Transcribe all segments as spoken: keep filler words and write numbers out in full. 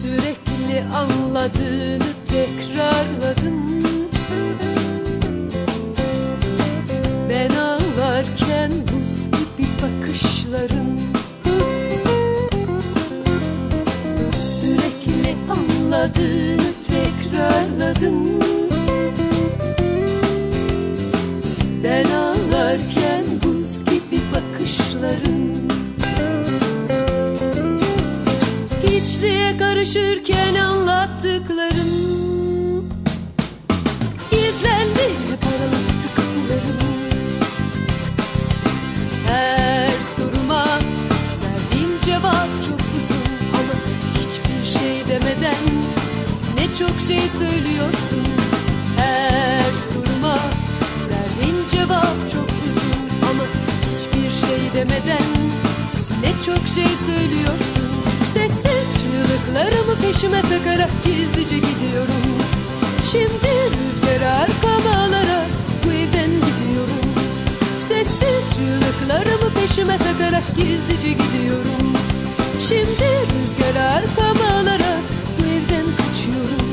Sürekli anladığını tekrarladın. Ben ağlarken buz gibi bakışların, sürekli anladığını tekrarladın. Ben ağlarken buz gibi bakışların, hiçliğe karışırken anlattıklarım, gizlendi hep aralıktı kapılarım. Her soruma verdiğim cevap çok uzun, ama hiçbir şey demeden ne çok şey söylüyorsun. Her soruma verdiğim cevap çok uzun, ama hiçbir şey demeden ne çok şey söylüyorsun. Sessiz çığlıklarımı peşime takarak gizlice gidiyorum. Şimdi rüzgara arkama alarak bu evden gidiyorum. Sessiz çığlıklarımı peşime takarak gizlice gidiyorum. Şimdi rüzgara arkama alarak bu evden kaçıyorum.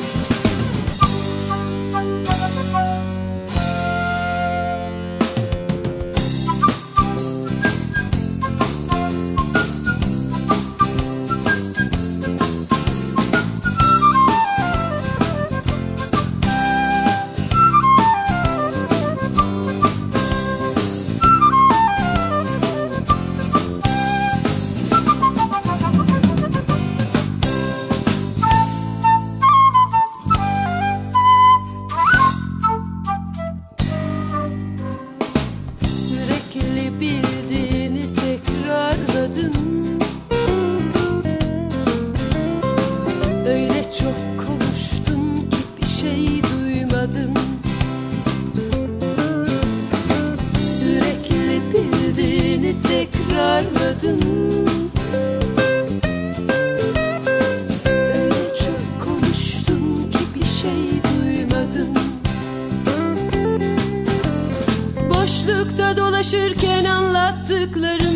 Bildiğini tekrarladın. Öyle çok konuştun ki bir şey duymadın. Sürekli bildiğini tekrarladın. Öyle çok konuştun ki bir şey duymadın. Boşlukta dolaşırken anlattıklarım,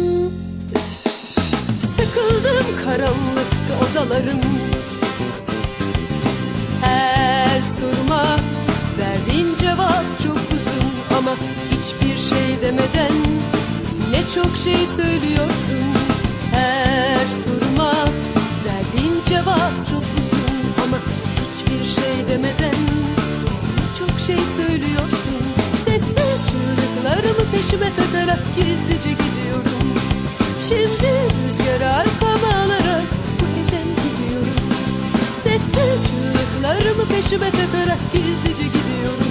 sıkıldım karanlıkta odalarım. Her soruma verdiğin cevap çok uzun, ama hiçbir şey demeden ne çok şey söylüyorsun. Her soruma verdiğin cevap çok uzun, ama hiçbir şey demeden ne çok şey söylüyorsun. Sessiz çığlıklarımı peşime takarak gizlice gidiyorum. Şimdi rüzgara arkama alarak bu evden gidiyorum. Sessiz çığlıklarımı peşime takarak gizlice gidiyorum.